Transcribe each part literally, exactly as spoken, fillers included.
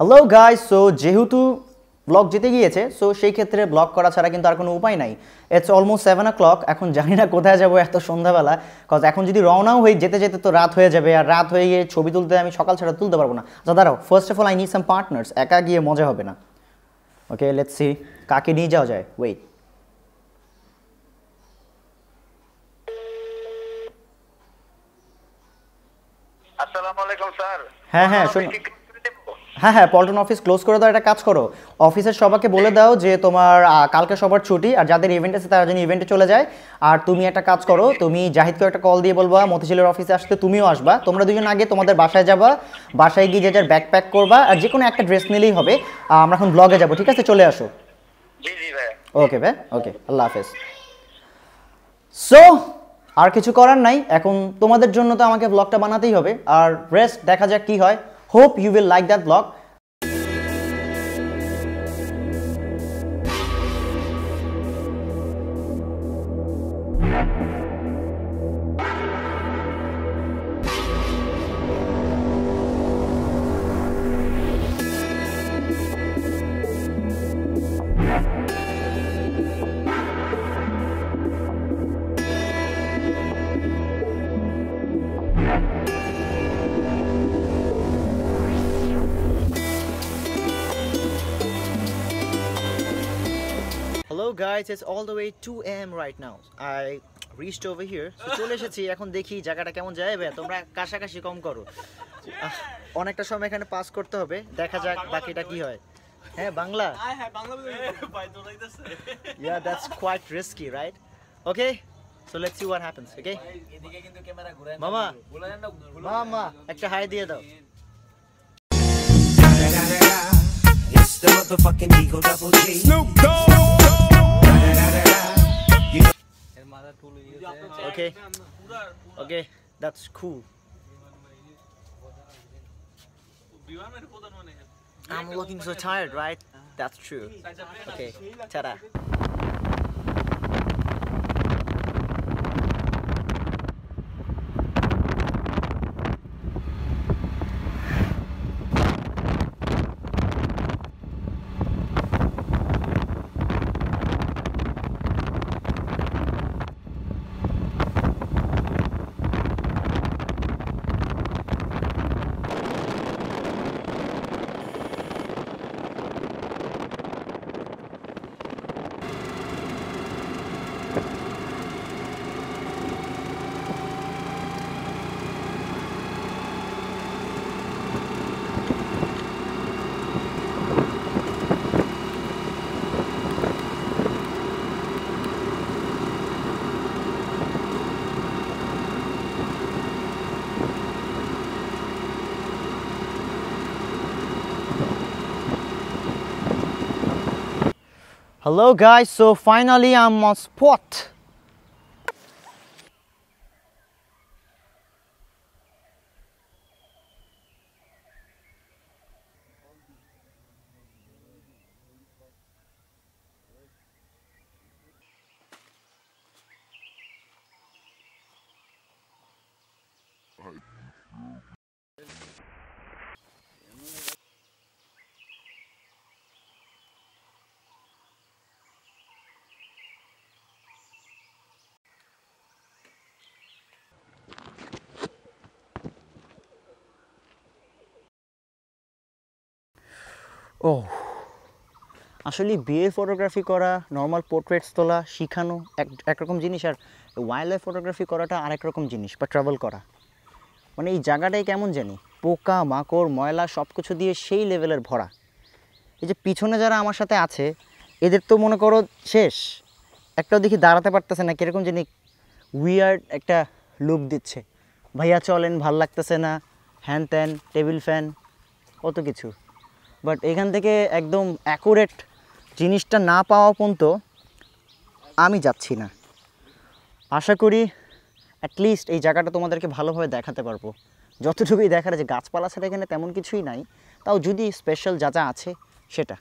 Hello guys, so যেহেতু vlog যেতে গিয়েছে সো সেই ক্ষেত্রে ব্লগ করা ছাড়া কিন্তু আর কোনো উপায় নাই। It's almost seven o'clock. এখন জানি না কোথায় যাবো এত সন্ধ্যাবেলা, কজ এখন যদি রওনাও হয়ে যেতে যেতে তো রাত হয়ে যাবে, আর রাত হয়ে গিয়ে ছবি তুলতে আমি সকাল ছাড়া তুলতে পারবো না। যা দাঁড়াও, first of all I need some partners, একা গিয়ে মজা হবে না। ওকে, লেটস সি কাকে নিয়ে যাওয়া যায়। ওয়েট, আসসালামু আলাইকুম স্যার। হ্যাঁ হ্যাঁ শোনো, হ্যাঁ হ্যাঁ পল্টন অফিস ক্লোজ করে দাও। একটা কাজ করো, অফিসের সবাইকে বলে দাও যে তোমার কালকে সবার ছুটি, আর যাদের ইভেন্ট আছে তারা যেন ইভেন্টে চলে যায়। আর তুমি একটা কাজ করো, তুমি জাহিদকে একটা কল দিয়ে বলবা মতিঝিলের অফিসে আসতে, তুমিও আসবা। তোমরা দুজন আগে তোমাদের বাসায় যাবা, বাসায় গিয়ে যে যার ব্যাগ প্যাক করবা, আর যে কোনো একটা ড্রেস নিলেই হবে। আমরা এখন ব্লগে যাবো, ঠিক আছে? চলে আসো। জি জি ভাই। ওকে ভাই, ওকে, আল্লাহ হাফেজ। সো আর কিছু করার নাই, এখন তোমাদের জন্য তো আমাকে ব্লগটা বানাতেই হবে, আর রেস্ট দেখা যাক কি হয়। Hope you will like that vlog. Hello guys, it's all the way two a m right now. I reached over here. So চলে এসেছি, এখন দেখি জায়গাটা কেমন যাবে। তোমরা কাশাকাশি কম করো, অনেকটা সময় এখানে পাস করতে হবে। দেখা যাক বাকিটা কি হয়। হ্যাঁ বাংলা, হ্যাঁ বাংলা ভাই তো লাইতেছে। Yeah, that's quite risky, right? Okay, so let's see what happens. Okay, এদিকে কিন্তু ক্যামেরা ঘুরায় না মামা, ঘুরায় না মামা, একটা হাই দিয়ে দাও। It's the motherfucking Eagle Double G. Snoop Dogg. Okay, okay, that's cool. I'm looking so tired, right? That's true. Okay, ta-da. Hello guys, so finally I'm on spot. ও আসলে বিয়ের ফটোগ্রাফি করা, নর্মাল পোর্ট্রেটস তোলা শেখানো এক একরকম জিনিস, আর wild life photography করাটা আরেক রকম জিনিস। বা ট্রাভেল করা মানে এই জায়গাটাই কেমন জানি, পোকা মাকড় ময়লা সব কিছু দিয়ে সেই লেভেলের ভরা। এই যে পিছনে যারা আমার সাথে আছে এদের তো মনে করো শেষ, একটাও দেখি দাঁড়াতে পারতেছে না, কীরকম জানি উইয়ার্ড একটা লুক দিচ্ছে। ভাইয়া চলেন, ভাল লাগতেছে না, হ্যান ত্যান, টেবিল ফ্যান, কত কিছু। বাট এখান থেকে একদম অ্যাকুরেট জিনিসটা না পাওয়া পর্যন্ত আমি যাচ্ছি না। আশা করি অ্যাটলিস্ট এই জায়গাটা তোমাদেরকে ভালোভাবে দেখাতে পারবো, যতটুকুই দেখার। যে গাছপালা ছাড়া এখানে তেমন কিছুই নাই, তাও যদি স্পেশাল যা যা আছে সেটা।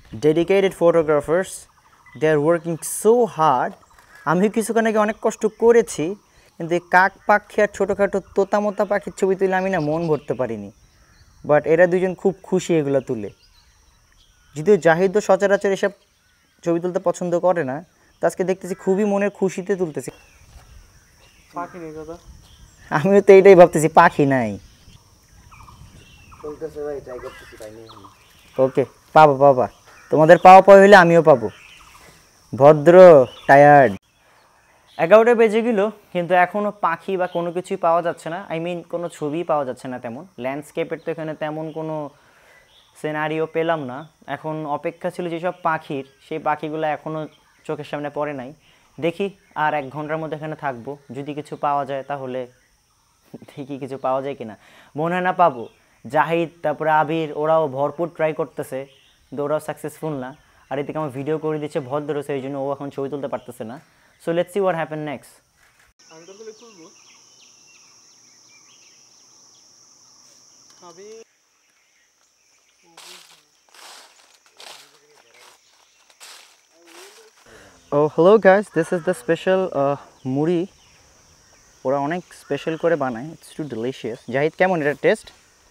Dedicated photographers, they are working so hard. আমি কিছুক্ষণ আগে অনেক কষ্ট করেছি, কিন্তু এই কাক পাখি আর ছোটোখাটো তোতা মোতা পাখির ছবি তুলে আমি না মন ভরতে পারিনি। বাট এরা দুজন খুব খুশি এগুলো তুলে। যদিও জাহিদ তো সচরাচর এসব ছবি তুলতে পছন্দ করে না, তো আজকে দেখতেছি খুবই মনের খুশিতে তুলতেছি। আমিও তো এইটাই ভাবতেছি, পাখি নাই। ওকে, পাবো পাবা, তোমাদের পাওয়া পাওয়া হইলে আমিও পাবো। ভদ্র টায়ার্ড। এগারোটা বেজে গেল, কিন্তু এখনও পাখি বা কোনো কিছুই পাওয়া যাচ্ছে না। আই মিন কোনো ছবিই পাওয়া যাচ্ছে না তেমন। ল্যান্ডস্কেপের তো এখানে তেমন কোনো সিনারিও পেলাম না। এখন অপেক্ষা ছিল যেসব পাখির, সেই পাখিগুলো এখনও চোখের সামনে পড়ে নাই। দেখি আর এক ঘন্টার মধ্যে এখানে থাকবো, যদি কিছু পাওয়া যায় তাহলে দেখি কিছু পাওয়া যায় কিনা। মনে হয় না পাবো। জাহিদ, তারপরে আবির, ওরাও ভরপুর ট্রাই করতেছে, কিন্তু ওরাও সাকসেসফুল না। আর এদিকে আমার ভিডিও করে দিচ্ছে ভদ্র, সেই জন্য ও এখন ছবি তুলতে পারতেছে না। So let's see what happen next. Oh, hello guys, this is the special uh, মুড়ি। ওরা অনেক স্পেশাল করে বানায়, ইটস টু ডিলিশিয়াস। জাহিদ, কেমন এটা টেস্ট?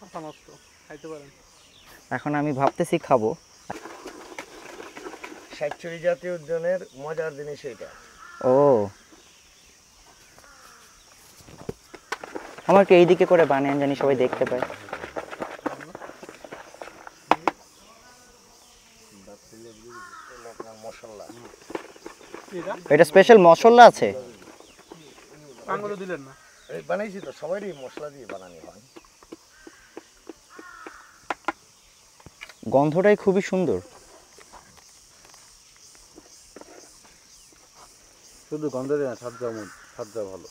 এখন আমি ভাবতেছি খাবো। সাতচুরি জাতীয় উদ্যানের মজার জিনিস এটা। ও, আমাকে এইদিকে করে বানান, জানি সবাই দেখতে পায়। মশলা, এটা স্পেশাল মশলা আছে। বানাইছি তো, সবারই মশলা দিয়ে বানানো হয়। গন্ধটাই খুবই সুন্দর। শুধু গন্ধ দেয় না, স্বাদটা স্বাদটা ভালো।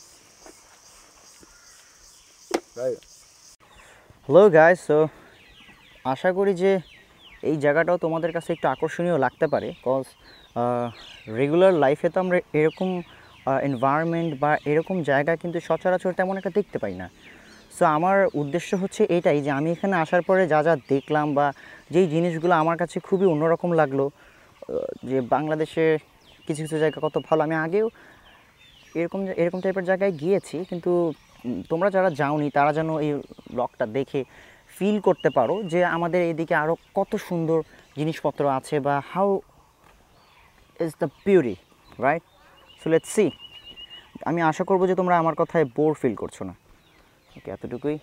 হ্যালো গাইস, সো আশা করি যে এই জায়গাটাও তোমাদের কাছে একটু আকর্ষণীয় লাগতে পারে। কজ রেগুলার লাইফে তো আমরা এরকম এনভায়রনমেন্ট বা এরকম জায়গা কিন্তু সচরাচর তেমন একটা দেখতে পাই না। সো আমার উদ্দেশ্য হচ্ছে এটাই, যে আমি এখানে আসার পরে যা যা দেখলাম বা যেই জিনিসগুলো আমার কাছে খুবই অন্যরকম লাগলো, যে বাংলাদেশে কিছু কিছু জায়গা কত ভালো। আমি আগেও এরকম এরকম টাইপের জায়গায় গিয়েছি, কিন্তু তোমরা যারা যাওনি তারা যেন এই ব্লগটা দেখে ফিল করতে পারো যে আমাদের এদিকে আরও কত সুন্দর জিনিসপত্র আছে, বা how is the beauty, right? So let's see. আমি আশা করবো যে তোমরা আমার কথায় বোর ফিল করছো না। ওকে, এতটুকুই।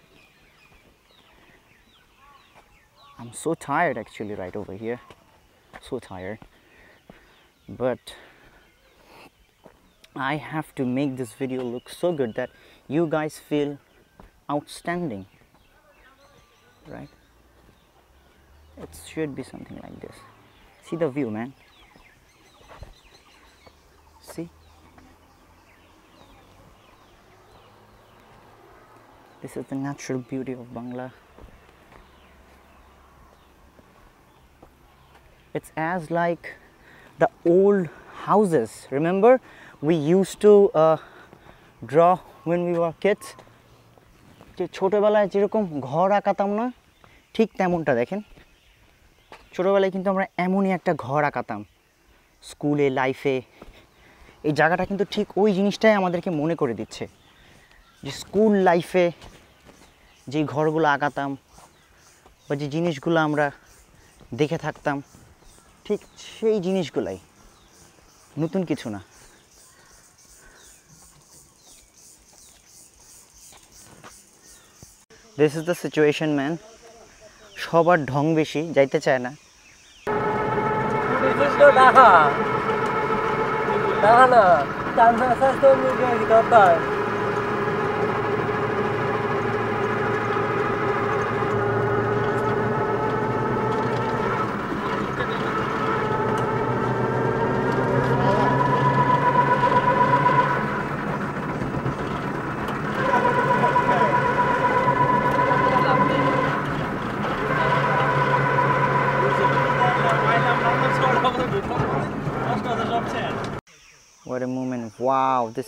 I'm so tired actually right over here, so tired, but I have to make this video look so good that you guys feel outstanding, right? It should be something like this. See the view, man. See, this is the natural beauty of Bangla. It's as like the old houses. Remember, we used to uh, draw when we were kids. যে ছোটোবেলায় যেরকম ঘর আঁকাতাম না, ঠিক তেমনটা দেখেন। ছোটোবেলায় কিন্তু আমরা এমনই একটা ঘর আঁকাতাম স্কুলে, লাইফে। এই জায়গাটা কিন্তু ঠিক ওই জিনিসটাই আমাদেরকে মনে করে দিচ্ছে, যে স্কুল লাইফে যে ঘরগুলো আঁকাতাম বা যে জিনিসগুলো আমরা দেখে থাকতাম, ঠিক সেই জিনিসগুলাই, নতুন কিছু না। This is the situation, man. সবার ঢং বেশি, যাইতে চায় না। What a moment. Wow, this